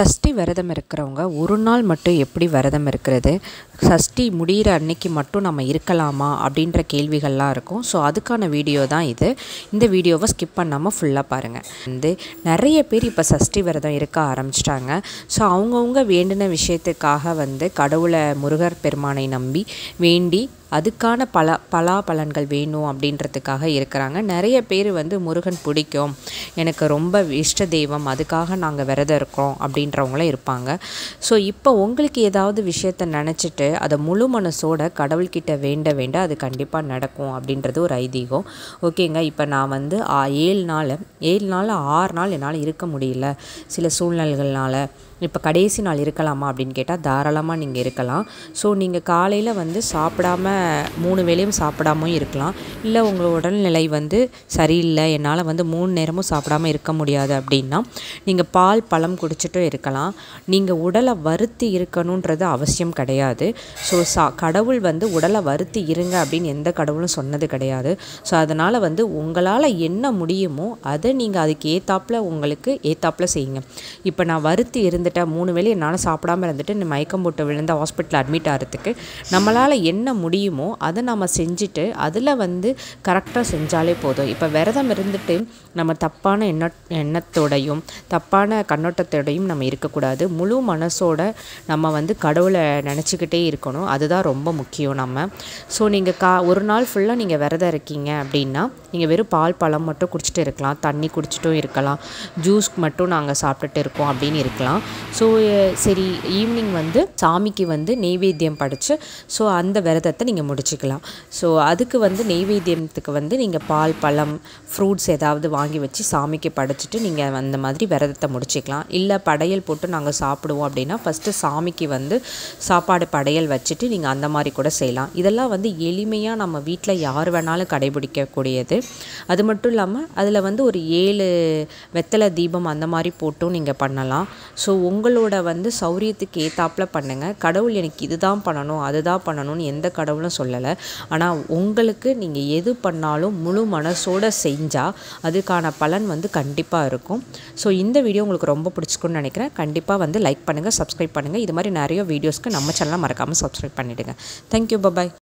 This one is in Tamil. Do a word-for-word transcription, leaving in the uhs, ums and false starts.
சஷ்டி விரதம் இருக்கிறவங்க ஒரு நாள் மட்டும் எப்படி விரதம் இருக்கிறது, சஷ்டி முடிகிற அன்னைக்கு மட்டும் நம்ம இருக்கலாமா அப்படின்ற கேள்விகள்லாம் இருக்கும். ஸோ அதுக்கான வீடியோ தான் இது. இந்த வீடியோவை ஸ்கிப் பண்ணாமல் ஃபுல்லாக பாருங்கள். வந்து நிறைய பேர் இப்போ சஷ்டி விரதம் இருக்க ஆரம்பிச்சிட்டாங்க. ஸோ அவங்கவுங்க வேண்டின விஷயத்துக்காக வந்து கடவுளை முருகர் பெருமானை நம்பி வேண்டி அதுக்கான பல பலாபலன்கள் வேணும் அப்படின்றதுக்காக இருக்கிறாங்க. நிறைய பேர் வந்து முருகன் பிடிக்கும், எனக்கு ரொம்ப இஷ்ட தெய்வம், அதுக்காக நாங்கள் விரதம் இருக்கோம் அப்படின்றவங்களும் இருப்பாங்க. ஸோ இப்போ உங்களுக்கு ஏதாவது விஷயத்தை நினச்சிட்டு அதை முழு மனசோட கடவுள்கிட்ட வேண்ட வேண்ட அது கண்டிப்பாக நடக்கும் அப்படின்றது ஒரு ஐதீகம். ஓகேங்க, இப்போ நான் வந்து ஏழு நாள் ஏழு நாள் ஆறு நாள் என்னால் இருக்க முடியல சில சூழ்நிலைகள்னால. இப்போ கடைசி நாள் இருக்கலாமா அப்படின்னு கேட்டால் தாராளமாக நீங்கள் இருக்கலாம். ஸோ நீங்கள் காலையில் வந்து சாப்பிடாம மூணு வேளையும் சாப்பிடாமல் இருக்கலாம். இல்லை உங்களோட உடல்நிலை வந்து சரியில்லை, என்னால் வந்து மூணு நேரமும் சாப்பிடாமல் இருக்க முடியாது அப்படின்னா நீங்கள் பால் பழம் குடிச்சிட்டும் இருக்கலாம். நீங்கள் உடலை வருத்தி இருக்கணுன்றது அவசியம் கிடையாது. ஸோ சா கடவுள் வந்து உடலை வருத்தி இருங்க அப்படின்னு எந்த கடவுளும் சொன்னது கிடையாது. ஸோ அதனால் வந்து உங்களால் என்ன முடியுமோ அதை நீங்கள் அதுக்கு ஏத்தாப்பில் உங்களுக்கு ஏத்தாப்பில் செய்யுங்க. இப்போ நான் வருத்தி இருந்து மூணு வேளை என்னால் சாப்பிடாமல் இருந்துட்டு மயக்கம் போட்டு விழுந்த ஹாஸ்பிட்டல் அட்மிட் ஆகிறதுக்கு நம்மளால் என்ன முடியுமோ அதை நம்ம செஞ்சுட்டு அதில் வந்து கரெக்டாக செஞ்சாலே போதும். இப்போ விரதம் இருந்துட்டு நம்ம தப்பான எண்ண எண்ணத்தோடையும் தப்பான கண்ணோட்டத்தோடையும் நம்ம இருக்கக்கூடாது. முழு மனசோட நம்ம வந்து கடவுளை நினச்சிக்கிட்டே இருக்கணும். அதுதான் ரொம்ப முக்கியம். நம்ம ஸோ நீங்கள் கா ஒரு நாள் ஃபுல்லாக நீங்கள் விரதம் இருக்கீங்க அப்படின்னா நீங்கள் வெறும் பால் பழம் மட்டும் குடிச்சிட்டு இருக்கலாம், தண்ணி குடிச்சிட்டும் இருக்கலாம், ஜூஸ் மட்டும் நாங்கள் சாப்பிட்டுட்டு இருக்கோம் அப்படின்னு இருக்கலாம். ஸோ சரி, ஈவினிங் வந்து சாமிக்கு வந்து நெய்வேத்தியம் படைச்சு ஸோ அந்த விரதத்தை நீங்கள் முடிச்சுக்கலாம். ஸோ அதுக்கு வந்து நெய்வேத்தியத்துக்கு வந்து நீங்கள் பால் பழம் ஃப்ரூட்ஸ் ஏதாவது வாங்கி வச்சு சாமிக்கு படைச்சிட்டு நீங்கள் அந்த மாதிரி விரதத்தை முடிச்சுக்கலாம். இல்லை படையல் போட்டு நாங்கள் சாப்பிடுவோம் அப்படின்னா ஃபஸ்ட்டு சாமிக்கு வந்து சாப்பாடு படையல் வச்சுட்டு நீங்கள் அந்த மாதிரி கூட செய்யலாம். இதெல்லாம் வந்து எளிமையாக நம்ம வீட்டில் யார் வேணாலும் கடைபிடிக்கக்கூடியது. அது மட்டும் இல்லாமல் அதில் வந்து ஒரு ஏழு வெத்தலை தீபம் அந்த மாதிரி போட்டும் நீங்கள் பண்ணலாம். ஸோ உங்களோட வந்து சௌரியத்துக்கு ஏத்தாப்பில் பண்ணுங்கள். கடவுள் எனக்கு இதுதான் பண்ணணும் அதுதான் பண்ணணும்னு எந்த கடவுளும் சொல்லலை. ஆனால் உங்களுக்கு நீங்கள் எது பண்ணாலும் முழு மனசோடு செஞ்சால் அதுக்கான பலன் வந்து கண்டிப்பாக இருக்கும். ஸோ இந்த வீடியோ உங்களுக்கு ரொம்ப பிடிச்சிக்குன்னு நினைக்கிறேன். கண்டிப்பாக வந்து லைக் பண்ணுங்கள், சப்ஸ்கிரைப் பண்ணுங்கள். இது மாதிரி நிறைய வீடியோஸ்க்கு நம்ம சேனலை மறக்காமல் சப்ஸ்கிரைப் பண்ணிவிடுங்க. தேங்க்யூ, பாய்.